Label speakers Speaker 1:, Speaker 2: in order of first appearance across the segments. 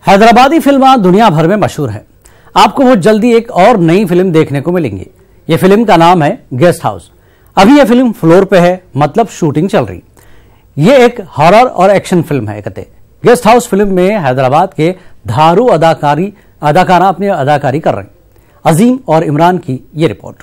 Speaker 1: Hyderabadi film दुनिया भर में मशहूर है। आपको बहुत जल्दी एक और नई फिल्म देखने को मिलेंगी। ये फिल्म का नाम है गेस्ट हाउस। अभी यह फिल्म फ्लोर पे है, मतलब शूटिंग चल रही। ये एक हॉरर और एक्शन फिल्म है। कहते गेस्ट हाउस फिल्म में हैदराबाद के धारू अदाकारा अपनी अदाकारी कर रहे हैं। अजीम और इमरान की ये रिपोर्ट।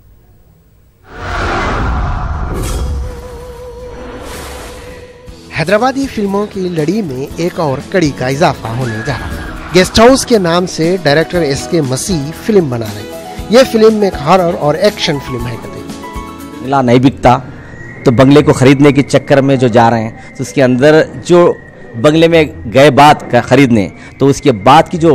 Speaker 2: हैदराबादी फिल्मों की लड़ी में एक और कड़ी का इजाफा होने जा रहा है। गेस्ट हाउस के नाम से डायरेक्टर एसके मसीह फिल्म बना रहे। ये फिल्म एक हॉरर और एक्शन फिल्म है।
Speaker 3: बंगला नहीं बिकता तो बंगले को खरीदने के चक्कर में जो जा रहे हैं, तो उसके अंदर जो बंगले में गए बाद का खरीदने, तो उसके बाद की जो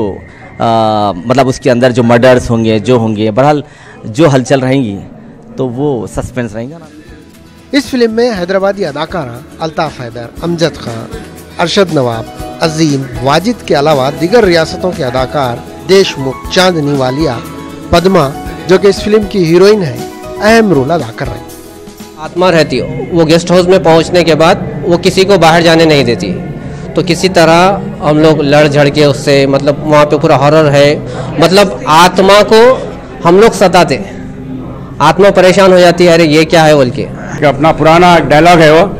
Speaker 3: मतलब उसके अंदर जो मर्डर्स होंगे, जो होंगे, बहरहाल जो हलचल रहेंगी, तो वो सस्पेंस रहेगा ना।
Speaker 2: इस फिल्म में हैदराबादी अदाकारा अल्ताफ हैदर, अमजद खान, अरशद नवाब, अजीम, वाजिद के अलावा दीगर रियासतों के अदाकार देशमुख, चांदनी वालिया, पद्मा, जो कि इस फिल्म की हीरोइन है, अहम रोल अदा कर रहे हैं।
Speaker 4: आत्मा रहती है, वो गेस्ट हाउस में पहुंचने के बाद वो किसी को बाहर जाने नहीं देती, तो किसी तरह हम लोग लड़ झड़ के उससे, मतलब वहाँ पे पूरा हॉरर है, मतलब आत्मा को हम लोग सताते, आत्मा परेशान हो जाती है, अरे ये क्या है बोल के।
Speaker 5: अपना पुराना डायलॉग है वो,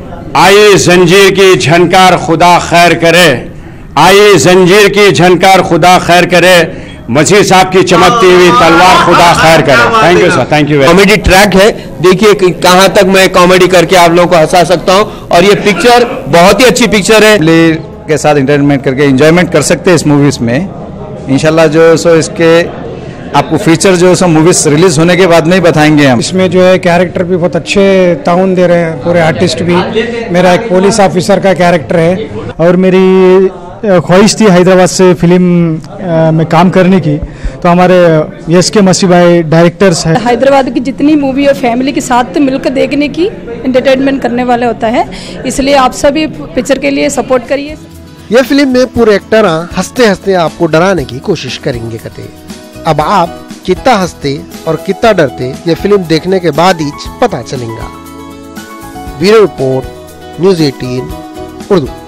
Speaker 5: आई जंजीर की झनकार खुदा खैर करे, आई जंजीर की झनकार खुदा खैर करे, मसीह साहब की चमकती हुई तलवार खुदा खैर करे। Thank you sir, thank you.
Speaker 4: Comedy track है, देखिए कहाँ तक मैं कॉमेडी करके आप लोगों को हंसा सकता हूँ, और ये पिक्चर बहुत ही अच्छी पिक्चर है।
Speaker 6: फैमिली के साथ एंटरटेनमेंट करके एंजॉयमेंट कर सकते हैं इस मूवीज में। इंशाल्लाह जो सो इसके आपको फीचर जो सो मूवीज रिलीज होने के बाद में ही बताएंगे हम।
Speaker 7: इसमें जो है कैरेक्टर भी बहुत अच्छे ताउन दे रहे हैं, पूरे आर्टिस्ट भी। मेरा एक पुलिस ऑफिसर का कैरेक्टर है, और मेरी ख्वाहिश थी हैदराबाद से फिल्म में काम करने की, तो हमारे एसके मसीह भाई डायरेक्टर्स हैं।
Speaker 8: हैदराबाद की जितनी मूवी और फैमिली के साथ मिलकर देखने की एंटरटेनमेंट करने वाला होता है, इसलिए आप सभी पिक्चर के लिए सपोर्ट करिए।
Speaker 2: यह फिल्म में पूरे एक्टर हंसते हंसते आपको डराने की कोशिश करेंगे। कहते अब आप कितना हंसते और कितना डरते, ये फिल्म देखने के बाद ही पता चलेगा। Bureau report, news 18 Urdu.